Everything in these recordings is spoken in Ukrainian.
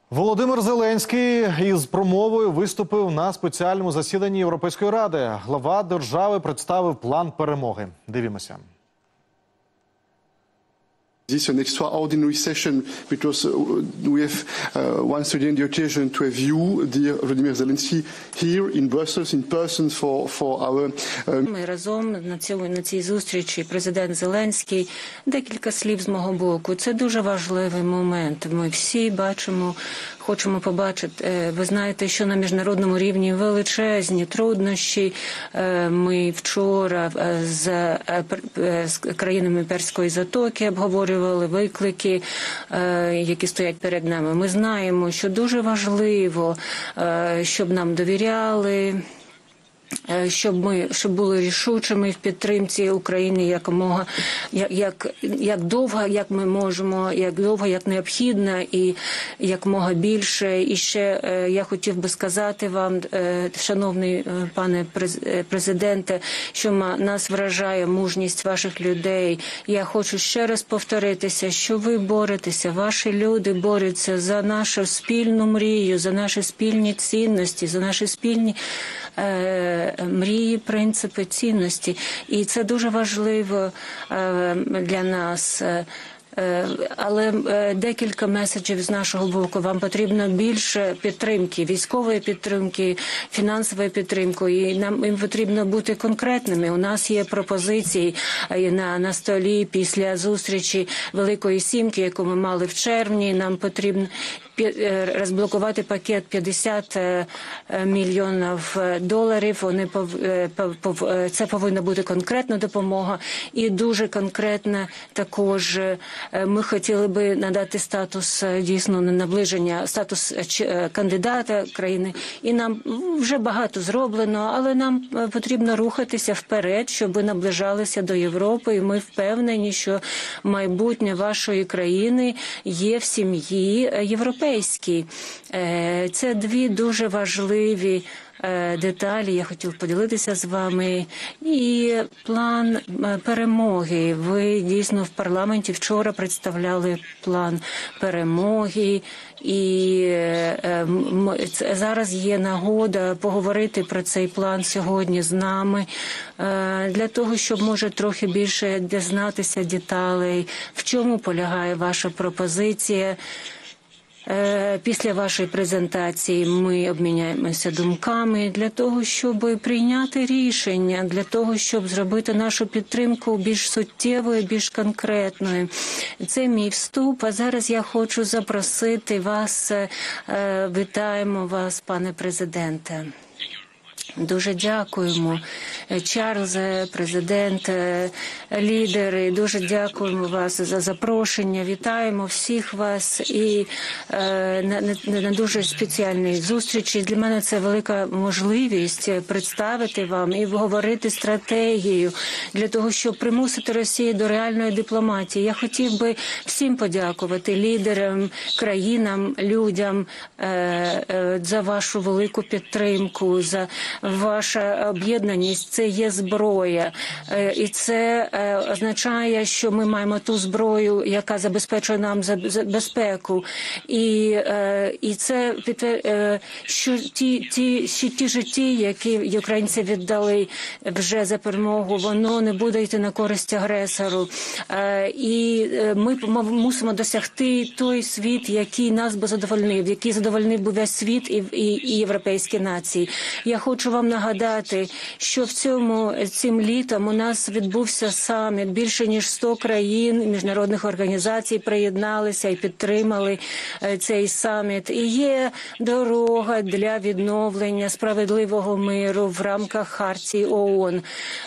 Володимир Зеленський із промовою виступив на спеціальному засіданні Європейської ради. Глава держави представив план перемоги. Дивімося. This is an extraordinary session because we have once again the occasion to have you, dear Volodymyr Zelensky, here in Brussels in person for our... Ми разом на цій зустрічі, президент Зеленський, декілька слів з мого боку. Це дуже важливий момент. Ми всі бачимо, хочемо побачити. Ви знаєте, що на міжнародному рівні величезні труднощі. Ми вчора з країнами Перської затоки обговорювали виклики, які стоять перед нами. Ми знаємо, що дуже важливо, щоб нам довіряли, щоб були рішучими в підтримці України якомога, як довго, як ми можемо, як довго, як необхідно і якомога більше. І ще я хотів би сказати вам, шановний пане президенте, що нас вражає мужність ваших людей. Я хочу ще раз повторитися, що ви боретеся, ваші люди борються за нашу спільну мрію, за наші спільні цінності, за наші спільні мрії, принципи, цінності. І це дуже важливо для нас. Але декілька меседжів з нашого боку. Вам потрібно більше підтримки, військової підтримки, фінансової підтримки. І нам потрібно бути конкретними. У нас є пропозиції на столі після зустрічі Великої Сімки, яку ми мали в червні. Нам потрібно розблокувати пакет 50 мільйонів доларів. Це повинна бути конкретна допомога і дуже конкретна також. Ми хотіли би надати статус дійсно наближення, статус кандидата країни. І нам вже багато зроблено, але нам потрібно рухатися вперед, щоб ви наближалися до Європи. І ми впевнені, що майбутнє вашої країни є в сім'ї європейській. Це дві дуже важливі деталі, я хотів поділитися з вами. І план перемоги. Ви дійсно в парламенті вчора представляли план перемоги. І зараз є нагода поговорити про цей план сьогодні з нами, для того, щоб, може, трохи більше дізнатися деталей, в чому полягає ваша пропозиція. Після вашої презентації ми обміняємося думками для того, щоб прийняти рішення, для того, щоб зробити нашу підтримку більш суттєвою, більш конкретною. Це мій вступ, а зараз я хочу запросити вас, вітаємо вас, пане президенте. Дуже дякуємо, Чарльзе, президент, лідери, дуже дякуємо вас за запрошення, вітаємо всіх вас і на дуже спеціальній зустрічі. Для мене це велика можливість представити вам і говорити стратегію для того, щоб примусити Росію до реальної дипломатії. Я хотів би всім подякувати лідерам, країнам, людям за вашу велику підтримку, за ваша об'єднаність. Це є зброя. І це означає, що ми маємо ту зброю, яка забезпечує нам безпеку. І це що ті житті, які українці віддали вже за перемогу, воно не буде йти на користь агресору. І ми мусимо досягти той світ, який нас би задовольнив, який задовольнив би весь світ і європейські нації. Я хочу вам нагадати, що цим літом у нас відбувся саміт. Більше ніж 100 країн, міжнародних організацій приєдналися і підтримали цей саміт. І є дорога для відновлення справедливого миру в рамках Хартії ООН.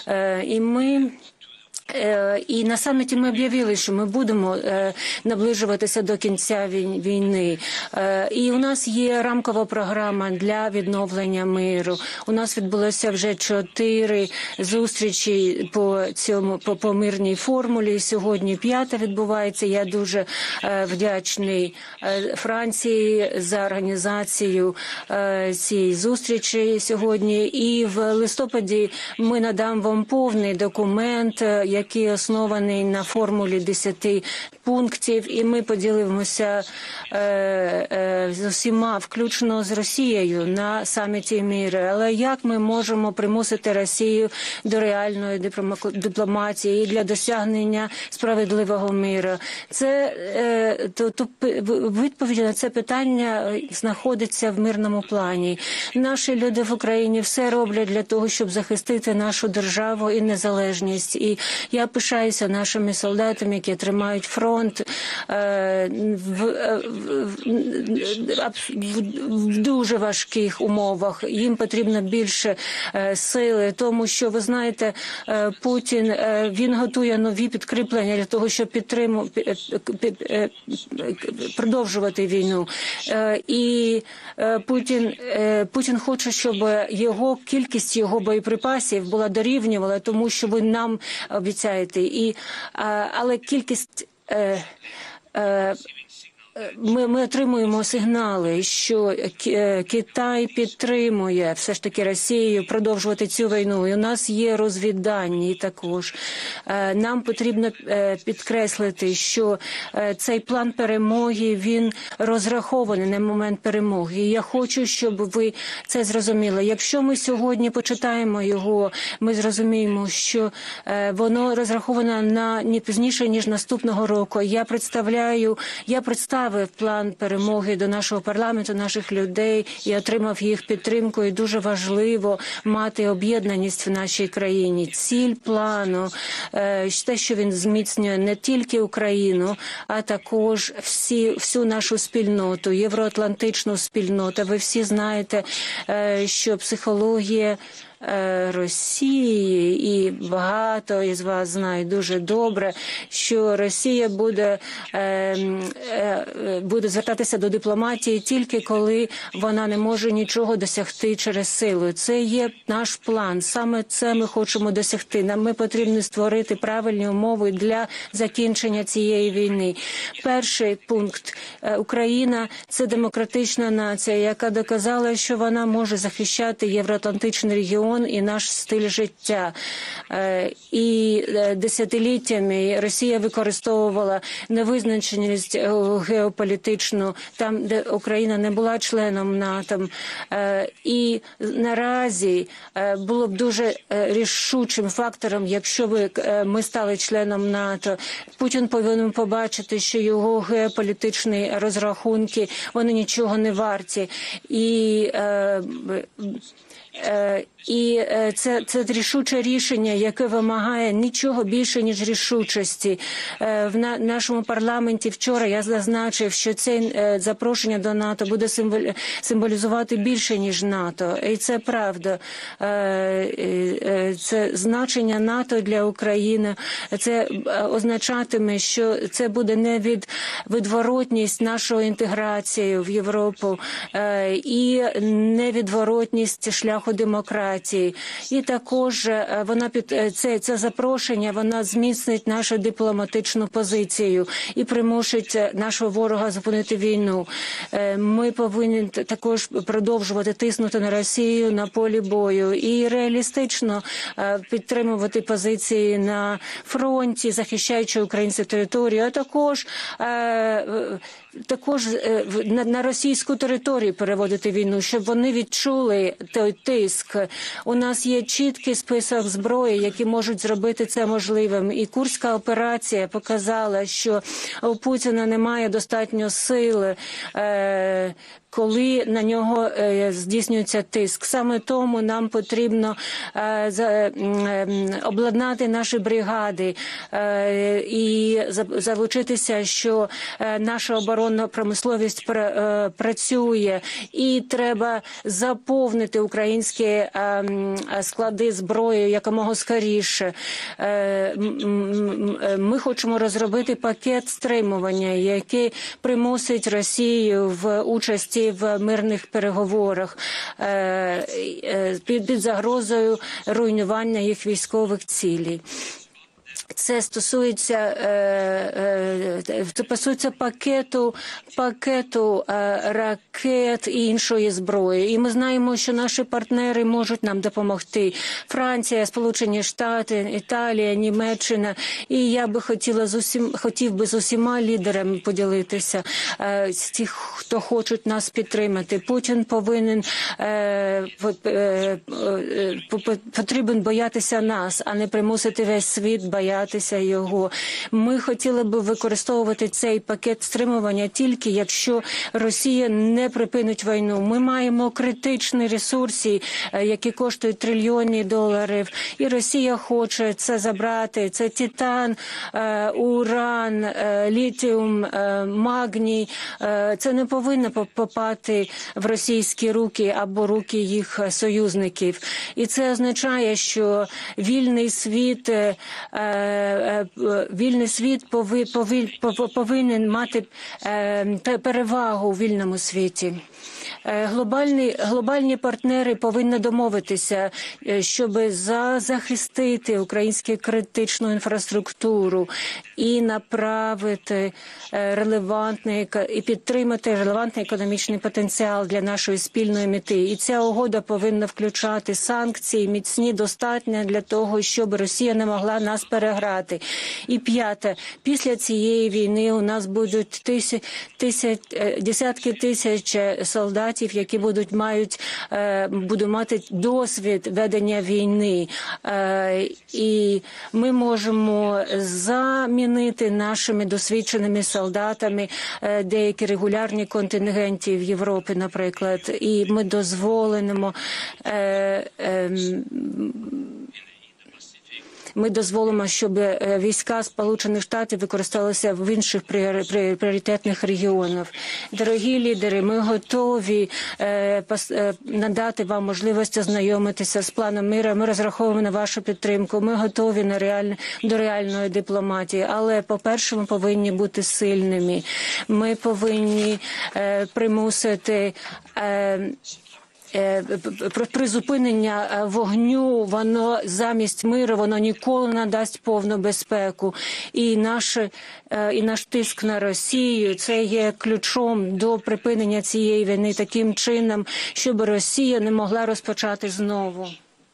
І на саміті ми об'явили, що ми будемо наближуватися до кінця війни. І у нас є рамкова програма для відновлення миру. У нас відбулося вже 4 зустрічі по мирній формулі. Сьогодні 5-та відбувається. Я дуже вдячний Франції за організацію цієї зустрічі сьогодні. І в листопаді ми надам вам повний документ, який оснований на формулі 10 пунктів, і ми поділимося з усіма, включно з Росією, на саміті миру. Але як ми можемо примусити Росію до реальної дипломатії і для досягнення справедливого миру? Відповідь на це питання знаходиться в мирному плані. Наші люди в Україні все роблять для того, щоб захистити нашу державу і незалежність. І я пишаюся нашими солдатами, які тримають фронт в дуже важких умовах. Їм потрібно більше сили, тому що, ви знаєте, Путін, він готує нові підкріплення для того, щоб продовжувати війну. І Путін хоче, щоб кількість його боєприпасів була дорівнювала тому, що ви нам обіцяєте. Але кількість ми отримуємо сигнали, що Китай підтримує все ж таки Росію продовжувати цю війну. І у нас є розвіддані також. Нам потрібно підкреслити, що цей план перемоги, він розрахований на момент перемоги. І я хочу, щоб ви це зрозуміли. Якщо ми сьогодні почитаємо його, ми зрозуміємо, що воно розраховано на не пізніше, ніж наступного року. Я представив план перемоги до нашого парламенту, наших людей і отримав їх підтримку. І дуже важливо мати об'єднаність в нашій країні. Ціль плану, те, що він зміцнює не тільки Україну, а також всю нашу спільноту, євроатлантичну спільноту. Ви всі знаєте, що психологія Росії, і багато із вас знають дуже добре, що Росія буде звертатися до дипломатії тільки коли вона не може нічого досягти через силу. Це є наш план. Саме це ми хочемо досягти. Нам потрібно створити правильні умови для закінчення цієї війни. Перший пункт. Україна – це демократична нація, яка доказала, що вона може захищати євроатлантичний регіон і наш стиль життя. І десятиліттями Росія використовувала невизначеність геополітичну, там, де Україна не була членом НАТО. І наразі було б дуже рішучим фактором, якщо б ми стали членом НАТО. Путін повинен побачити, що його геополітичні розрахунки, вони нічого не варті. І це рішуче рішення, яке вимагає нічого більше, ніж рішучості. В нашому парламенті вчора я зазначив, що це запрошення до НАТО буде символізувати більше, ніж НАТО. І це правда. Це значення НАТО для України. Це означатиме, що це буде невідворотність нашої інтеграції в Європу і невідворотність шляху демократії. І також це запрошення, вона зміцнить нашу дипломатичну позицію і примусить нашого ворога зупинити війну. Ми повинні також продовжувати тиснути на Росію на полі бою і реалістично підтримувати позиції на фронті, захищаючи українську територію, а також на російську територію переводити війну, щоб вони відчули той тиск. У нас є чіткий список зброї, які можуть зробити це можливим. І Курська операція показала, що у Путіна немає достатньо сили, коли на нього здійснюється тиск. Саме тому нам потрібно обладнати наші бригади і залучитися, що наша оборонна промисловість працює, і треба заповнити українські склади зброї якомога скоріше. Ми хочемо розробити пакет стримування, який примусить Росію в участі в мирних переговорах під загрозою руйнування їх військових цілей. Це стосується пакету ракет і іншої зброї. І ми знаємо, що наші партнери можуть нам допомогти. Франція, Сполучені Штати, Італія, Німеччина. І я би хотів би з усіма лідерами поділитися, з тих, хто хочуть нас підтримати. Путін потрібен боятися нас, а не примусити весь світ боятися його. Ми хотіли б використовувати цей пакет стримування тільки, якщо Росія не припинить війну. Ми маємо критичні ресурси, які коштують трильйони доларів, і Росія хоче це забрати. Це титан, уран, літіум, магній. Це не повинно попати в російські руки або руки їх союзників. І це означає, що вільний світ повинен мати перевагу у вільному світі. Глобальні партнери повинні домовитися, щоб захистити українську критичну інфраструктуру і направити і підтримати релевантний економічний потенціал для нашої спільної мети. І ця угода повинна включати санкції міцні, достатньо для того, щоб Росія не могла нас переграти. І п'яте, після цієї війни у нас будуть десятки тисяч солдатів, які будуть мати досвід ведення війни. І ми можемо замінити нашими досвідченими солдатами деякі регулярні контингенти в Європі, наприклад. І ми дозволимо, щоб війська Сполучених Штатів використовувалися в інших пріоритетних регіонах. Дорогі лідери, ми готові надати вам можливість ознайомитися з планом миру. Ми розраховуємо на вашу підтримку. Ми готові до реальної дипломатії. Але, по-перше, ми повинні бути сильними. Ми повинні примусити призупинення вогню, воно замість миру, воно ніколи не дасть повну безпеку. І наш тиск на Росію, це є ключом до припинення цієї війни таким чином, щоб Росія не могла розпочати знову.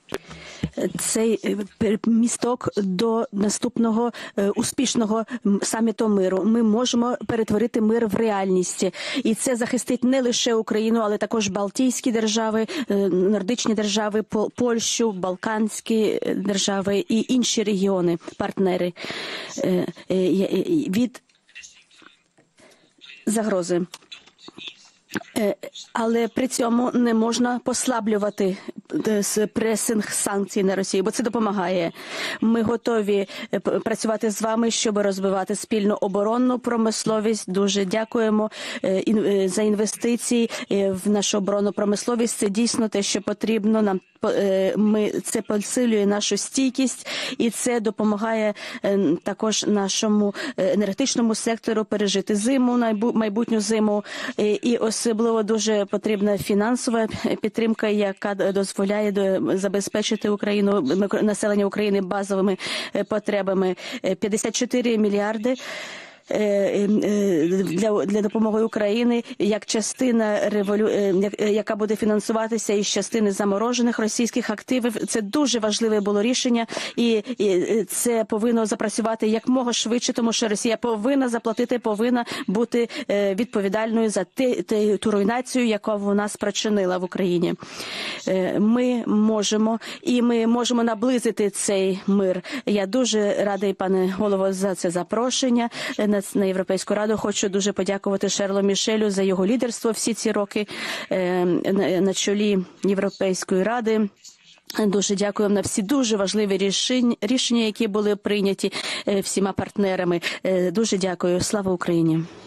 Цей місток до наступного успішного саміту миру. Ми можемо перетворити мир в реальність. І це захистить не лише Україну, але також Балтійські держави, нордичні держави, Польщу, Балканські держави і інші регіони, партнери від загрози. Але при цьому не можна послаблювати пресинг санкцій на Росію, бо це допомагає. Ми готові працювати з вами, щоб розвивати спільну оборонну промисловість. Дуже дякуємо за інвестиції в нашу оборонну промисловість. Це дійсно те, що потрібно нам. Це посилює нашу стійкість, і це допомагає також нашому енергетичному сектору пережити зиму, майбутню зиму. І особливо дуже потрібна фінансова підтримка, яка дозволяє забезпечити населення України базовими потребами. 54 мільярди для допомоги Україні як частина яка буде фінансуватися із частини заморожених російських активів. Це дуже важливе було рішення, і це повинно запрацювати якмога швидше, тому що Росія повинна заплатити, повинна бути відповідальною за ту руйнацію, яку вона спричинила в Україні. Ми можемо наблизити цей мир. Я дуже радий, пане голово, за це запрошення на Європейську раду. Хочу дуже подякувати Шарлю Мішелю за його лідерство всі ці роки на чолі Європейської ради. Дуже дякуємо на всі дуже важливі рішення, які були прийняті всіма партнерами. Дуже дякую. Слава Україні!